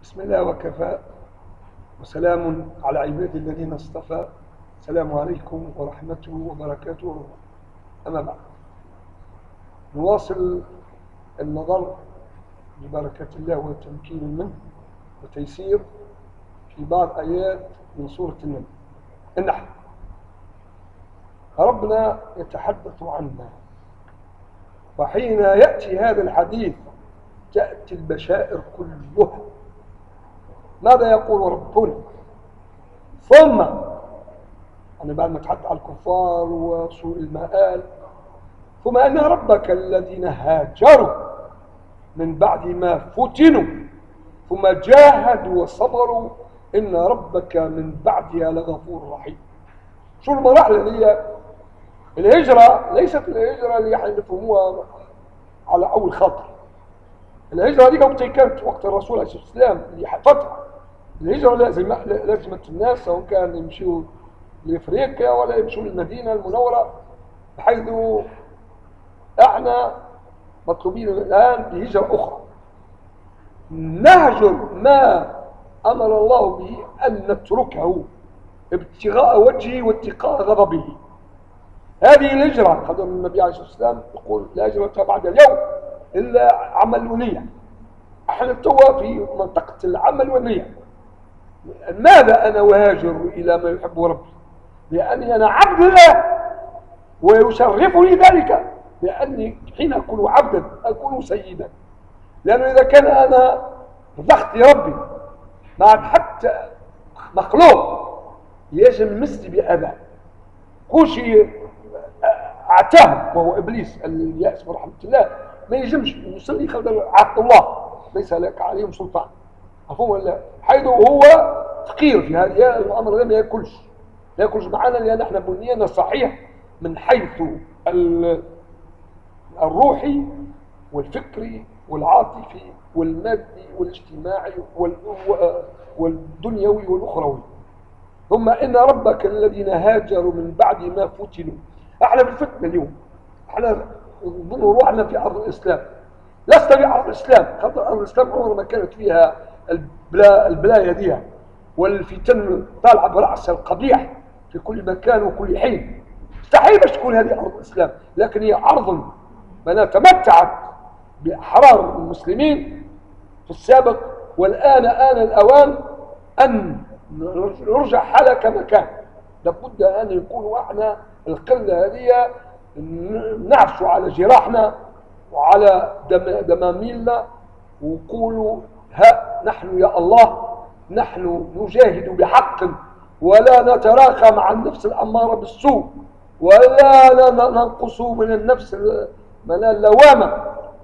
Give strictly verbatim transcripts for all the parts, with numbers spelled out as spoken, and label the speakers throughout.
Speaker 1: بسم الله وكفى وسلام على عباد الذين اصطفى. السلام عليكم ورحمته وبركاته. أما بعد، نواصل النظر ببركة الله وتمكين منه وتيسير في بعض آيات من سورة النحل. ربنا يتحدث عنا، وحين يأتي هذا الحديث تأتي البشائر كلها. ماذا يقول ربنا؟ ثم أنا بعد ما تحدث على الكفار وسوء المآل، ثم أن ربك الذين هاجروا من بعد ما فتنوا ثم جاهدوا وصبروا إن ربك من بعدها لغفور رحيم. شو المراحل اللي هي الهجرة؟ ليست الهجرة اللي يفهموها على أول خطر. الهجرة دي وقت كانت وقت الرسول عليه الصلاة والسلام اللي فترة الهجرة لازم لازمت الناس، سواء كان يمشوا لأفريقيا ولا يمشوا للمدينة المنورة، بحيث احنا مطلوبين الآن بهجرة أخرى نهجر ما أمر الله به أن نتركه ابتغاء وجهه واتقاء غضبه. هذه الهجرة قدر النبي عليه الصلاة والسلام يقول لا هجرة بعد اليوم إلا عمل ونية. احنا توا في منطقة العمل والنية. ماذا أنا أهاجر إلى ما يحب ربي؟ لأني أنا عبد الله ويشرفني ذلك، لأني حين أكون عبدا أكون سيدا. لأنه إذا كان أنا رضخت ربي مع حتى مخلوق يجب مثلي بأذى كل شيء اعتاه وهو إبليس اليأس ورحمة الله، ما يجمش يصلي خلف عبد الله ليس لك عليهم سلطان. مفهوم ولا؟ حيث هو فقير في هذه الأمر، ما يأكلش ما يأكلش معنا، لأن احنا بنينا صحيح من حيث الروحي والفكري والعاطفي والمادي والاجتماعي والدنيوي والأخروي. ثم إن ربك الذين هاجروا من بعد ما فتنوا. احنا بالفتنة اليوم، احنا نظن روحنا في أرض الإسلام، لست في أرض الإسلام. خاطر أرض الإسلام عمر ما كانت فيها البلا البلايا ديها والفتن طالعة برأسها القبيح في كل مكان وكل حين. مستحيل باش تكون هذه أرض الإسلام، لكن هي أرض من تمتعت بأحرار المسلمين في السابق، والآن آن الأوان أن نرجع حالها كما كان. لابد أن يكون احنا القلة هذه نعفش على جراحنا وعلى دماميلنا وقولوا ها نحن يا الله نحن نجاهد بحق ولا نتراخى مع النفس الأمارة بالسوء ولا ننقص من النفس من اللوامة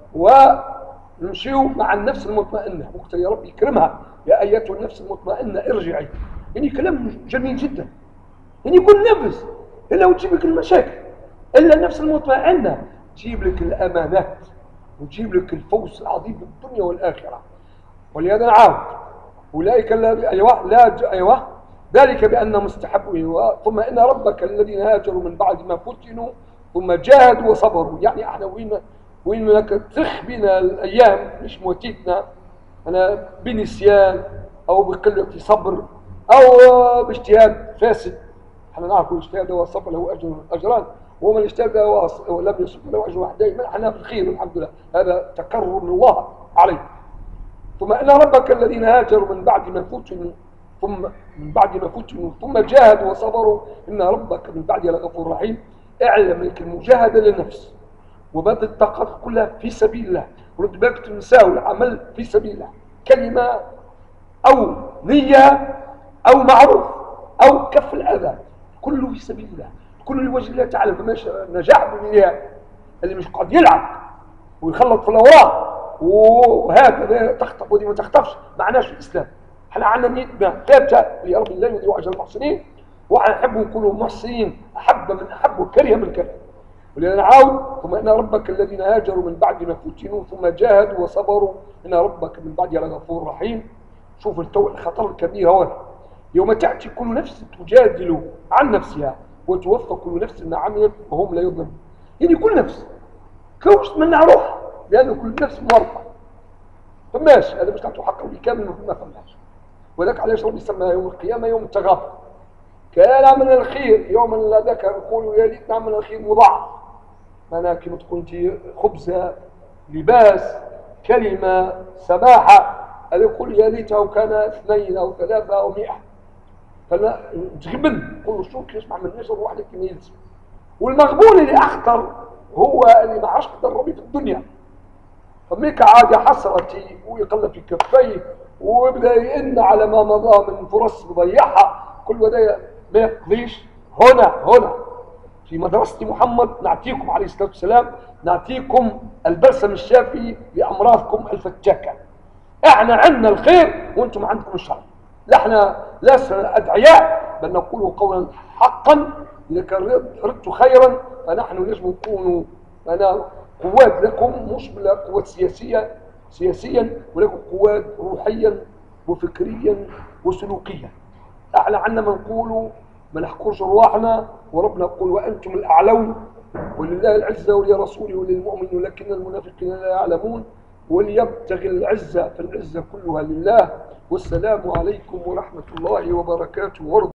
Speaker 1: ونمشيو مع النفس المطمئنة. وقت يا رب يكرمها يا أيتها النفس المطمئنة ارجعي. يعني كلام جميل جدا، يعني كل نفس إلا وتجيب لك المشاكل، إلا النفس المطمئنة تجيب لك الأمانات وتجيب لك الفوز العظيم في الدنيا والآخرة. ولهذا نعاود أولئك الذين أيوه لا أيوه ذلك بأنهم استحبوا أيوه ثم إن ربك الذين هاجروا من بعد ما فتنوا ثم جاهدوا وصبروا. يعني احنا وين وين لك تخ بنا الأيام مش موتيتنا أنا بنسيان أو بقلة صبر أو باجتهاد فاسد. احنا نعرف الاجتهاد هو الصبر له أجر أجران، ومن اجتهد ولم يصب له أجر واحد. دائما احنا في الخير الحمد لله، هذا تكرم من الله عليه. ثم إن ربك الذين هاجروا من بعد ما فتنوا ثم من بعد ما فتنوا ثم جاهدوا وصبروا إن ربك من بعدها لغفور رحيم. اعلم لك المجاهدة للنفس وبذل الطاقات كلها في سبيل الله، ورد بالك تنساو العمل في سبيل الله، كلمة أو نية أو معروف أو كف الأذى، كله في سبيل الله، كله لوجه الله تعالى. فماش نجاح بالنية اللي مش قاعد يلعب ويخلط في الأوراق وهكذا تخطف ودي ما تخطفش، معناش في الإسلام. احنا عندنا نيتنا ثابتة لرب الله يضيع أجر المحسنين، واحنا نحب نكونوا محسنين أحب من أحب وكره من كره. ولأن نعاود ثم إن ربك الذين هاجروا من بعد ما فتنوا ثم جاهدوا وصبروا إن ربك من بعدها لغفور رحيم. شوف الخطر الكبير هو يوم تأتي كل نفس تجادل عن نفسها وتوفى كل نفس ما عملت وهم لا يظلمون. يعني كل نفس كوش من روح، لأن كل نفس مرضى فماش هذا باش تعطوا حقه كامل ما فماش. ولذلك علاش ربي سماها يوم القيامه يوم التغابن. كان من الخير يوم هذاك نقولوا يا ليت نعمل الخير مضاعف، معناها كيما تقول انت خبزه، لباس، كلمه، سماحه، هذا يقول يا ليته كان اثنين او ثلاثه او مئة. فلا تغبن نقولوا شو كيفاش ما عملناش نروح لك كيما يلزم. والمغبون اللي اخطر هو اللي ما عادش قدر ربي في الدنيا، فميك عاد حسرتي ويقلب في كفيه ويبدا يئن على ما مضى من فرص ضيعها، كل ودا ما يقضيش. هنا هنا في مدرسة محمد نعطيكم عليه الصلاة والسلام، نعطيكم البلسم الشافي لأمراضكم الفتاكة. احنا عندنا الخير وانتم عندكم الشر. لا احنا لسنا أدعياء بل نقول قولا حقا، إذا كان ردتوا خيرا فنحن لازم نكونوا أنا قوات لكم، مش بلا قوات سياسية سياسيا، ولكن قوات روحيا وفكريا وسلوكيا. احنا عندنا ما نقولوا ما نحكرش رواحنا، وربنا يقول وانتم الاعلون ولله العزه ولرسوله وللمؤمنين ولكن المنافقين لا يعلمون، وليبتغي العزه فالعزه كلها لله. والسلام عليكم ورحمه الله وبركاته.